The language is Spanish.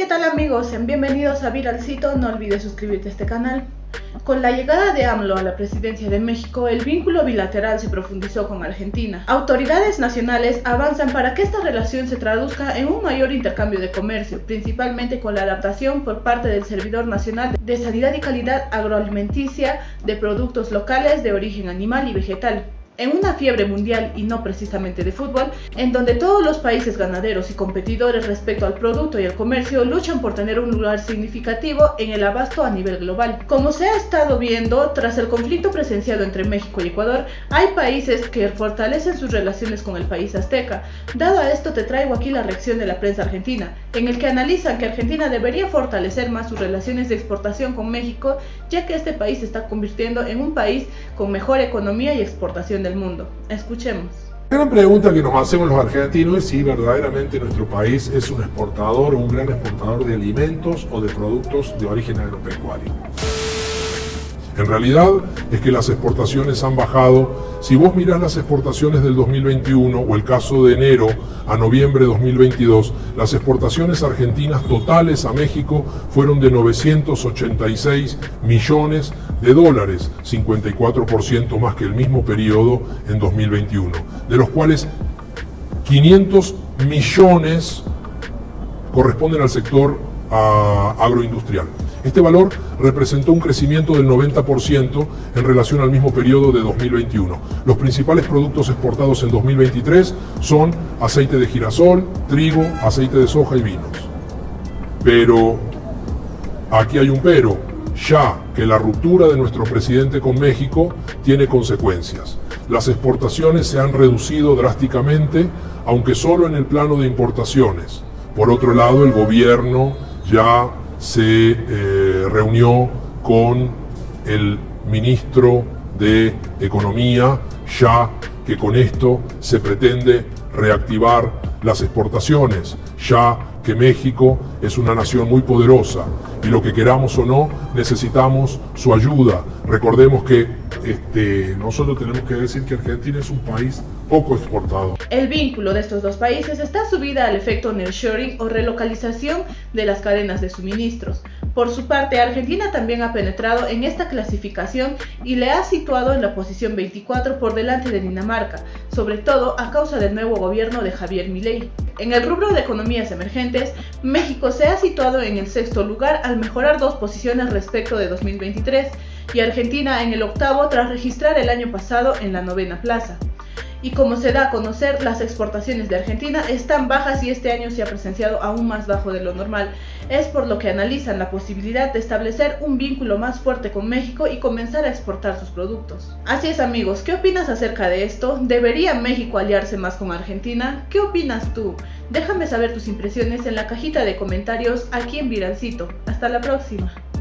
¿qué tal amigos? Sean bienvenidos a Viralcito, no olvides suscribirte a este canal. Con la llegada de AMLO a la presidencia de México, el vínculo bilateral se profundizó con Argentina. Autoridades nacionales avanzan para que esta relación se traduzca en un mayor intercambio de comercio, principalmente con la adaptación por parte del Servidor Nacional de Sanidad y Calidad Agroalimenticia de productos locales de origen animal y vegetal. En una fiebre mundial y no precisamente de fútbol, en donde todos los países ganaderos y competidores respecto al producto y al comercio luchan por tener un lugar significativo en el abasto a nivel global. Como se ha estado viendo, tras el conflicto presenciado entre México y Ecuador, hay países que fortalecen sus relaciones con el país azteca. Dado a esto, te traigo aquí la reacción de la prensa argentina, en el que analizan que Argentina debería fortalecer más sus relaciones de exportación con México, ya que este país se está convirtiendo en un país con mejor economía y exportación del mundo. Escuchemos. La gran pregunta que nos hacemos los argentinos es si verdaderamente nuestro país es un exportador o un gran exportador de alimentos o de productos de origen agropecuario. En realidad es que las exportaciones han bajado. Si vos mirás las exportaciones del 2021 o el caso de enero a noviembre de 2022, las exportaciones argentinas totales a México fueron de 986 millones de dólares, 54% más que el mismo periodo en 2021, de los cuales 500 millones corresponden al sector agroindustrial. Este valor representó un crecimiento del 90% en relación al mismo periodo de 2021. Los principales productos exportados en 2023 son aceite de girasol, trigo, aceite de soja y vinos. Pero, aquí hay un pero, ya que la ruptura de nuestro presidente con México tiene consecuencias. Las exportaciones se han reducido drásticamente, aunque solo en el plano de importaciones. Por otro lado, el gobierno ya se reunió con el ministro de Economía, ya que con esto se pretende reactivar las exportaciones, ya que México es una nación muy poderosa y lo que queramos o no, necesitamos su ayuda. Recordemos que nosotros tenemos que decir que Argentina es un país poco exportador. El vínculo de estos dos países está subida al efecto nearshoring o relocalización de las cadenas de suministros. Por su parte, Argentina también ha penetrado en esta clasificación y le ha situado en la posición 24 por delante de Dinamarca, sobre todo a causa del nuevo gobierno de Javier Milei. En el rubro de economías emergentes, México se ha situado en el sexto lugar al mejorar 2 posiciones respecto de 2023 y Argentina en el octavo tras registrar el año pasado en la 9ª plaza. Y como se da a conocer, las exportaciones de Argentina están bajas y este año se ha presenciado aún más bajo de lo normal. Es por lo que analizan la posibilidad de establecer un vínculo más fuerte con México y comenzar a exportar sus productos. Así es amigos, ¿qué opinas acerca de esto? ¿Debería México aliarse más con Argentina? ¿Qué opinas tú? Déjame saber tus impresiones en la cajita de comentarios aquí en Viralcito. Hasta la próxima.